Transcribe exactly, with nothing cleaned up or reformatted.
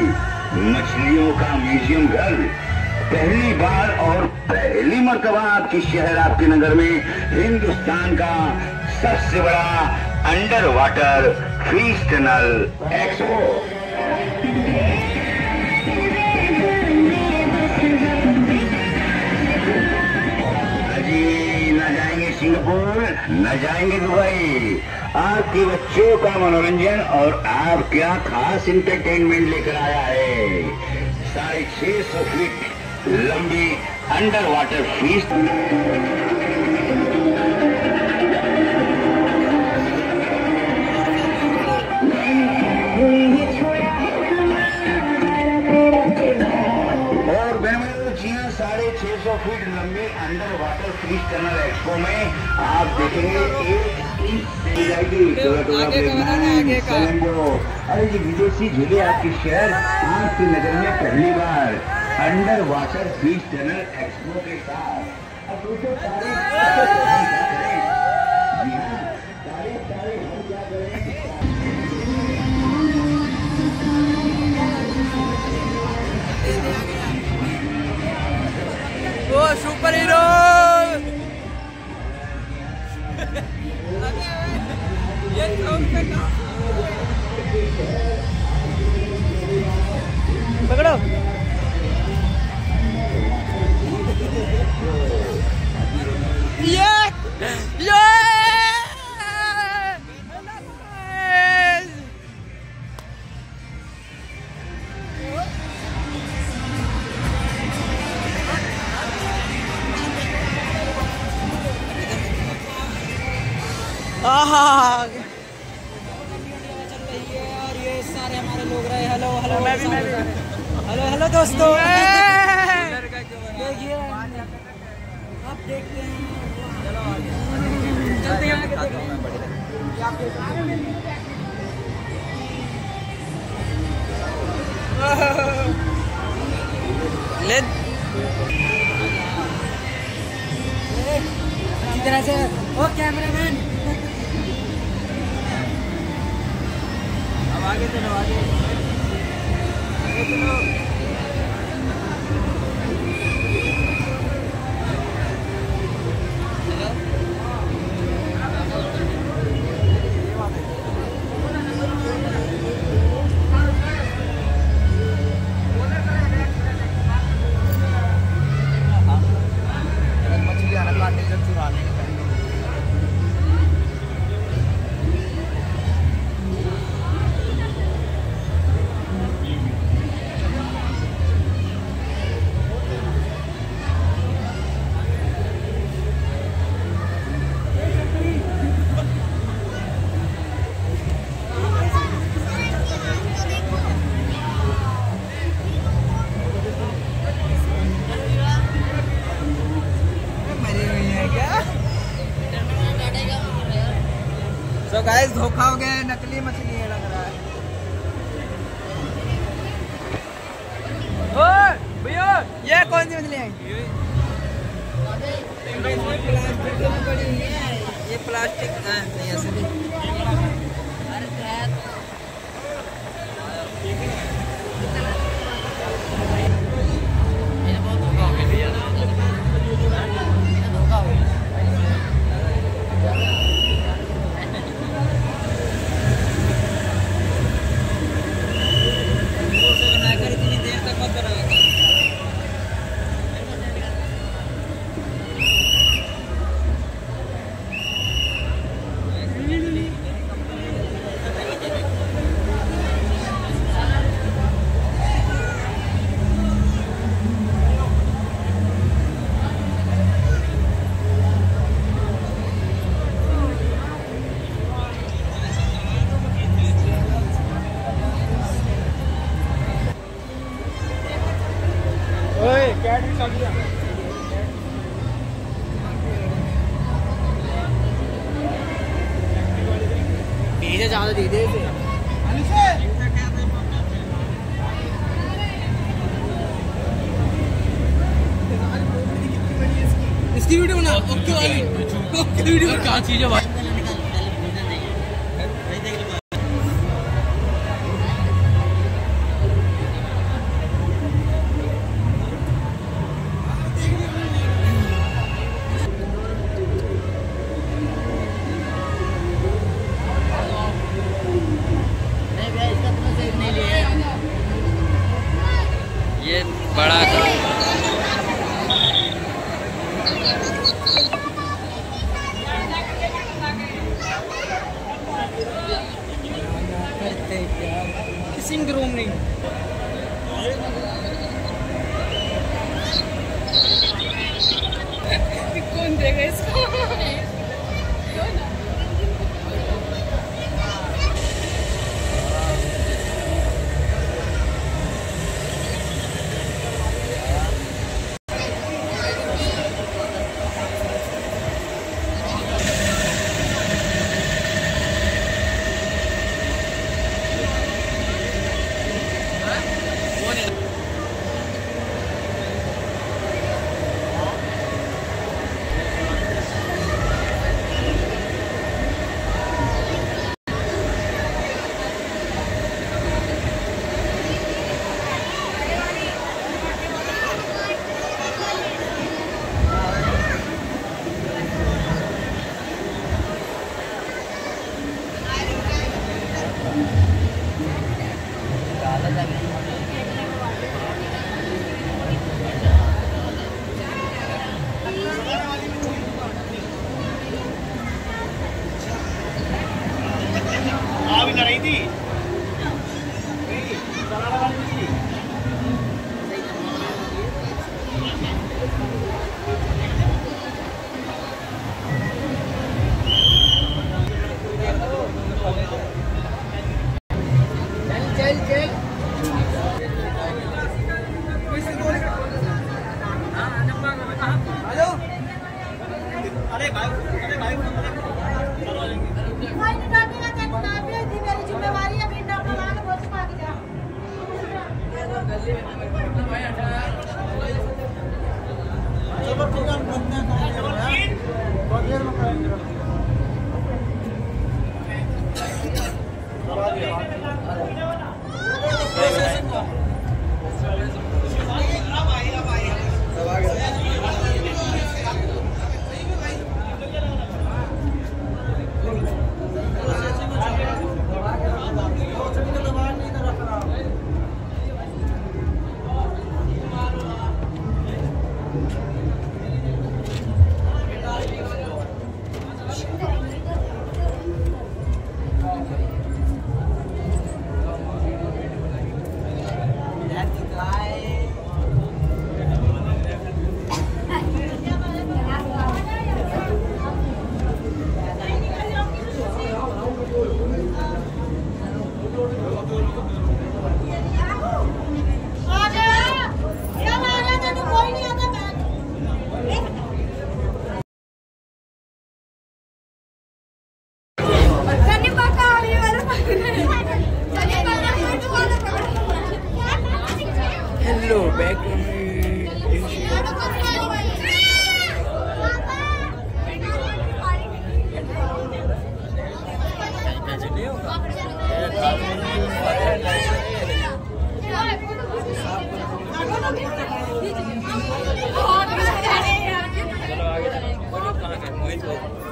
मछलियों का म्यूजियम घर पहली बार और पहली मर्तबा आपके शहर, आपके नगर में हिंदुस्तान का सबसे बड़ा under water fish tunnel expo. न जाएंगे सिंगापुर, न जाएंगे दुबई, आपके बच्चों का मनोरंजन और आप क्या खास इंटरटेनमेंट लेकर आया है। साढ़े छह सौ फीट लंबी अंडर वाटर फिश और बेंगलुरु साढ़े छह सौ फीट लंबी under water fish tunnel expo में आप देखेंगे एक अरे जी विदेशी झूले आपके शहर, आपके नगर में पहली बार under water fish tunnel expo के साथ। अब दोस्तों तारीख तारीख तारीख हम क्या करें। वो सुपर हीरो पकड़ो। ये ये आहा चल रही है और ये सारे हमारे लोग रहे। हेलो हेलो मैं भी मैं भी हेलो हेलो दोस्तों, देखिए आप देखते हैं, चलते हैं आगे ले इस तरह से। ओ कैमरामैन अब आगे चलो, आगे आगे चलो। तो गाइस धोखा हो गया, नकली मछली है लग रहा है। ओ भैया ये कौन सी मछली है? ये प्लास्टिक नहीं ऐसे ज्यादा दे दे इसकी वीडियो बना। ओके वाली ओके वीडियो क्या चीज है भाई। बड़ा करो। किसिंग रूम नहीं कौन देगा इसको? लड़ाई थी चल चल चल हेलो अरे भाई अरे भाई मेरी जिम्मेवारी है बेटा अपना बहुत पा के जा चलो ठीक है हम करते हैं बहुत देर में करेंगे हेलो बैक चलो आगे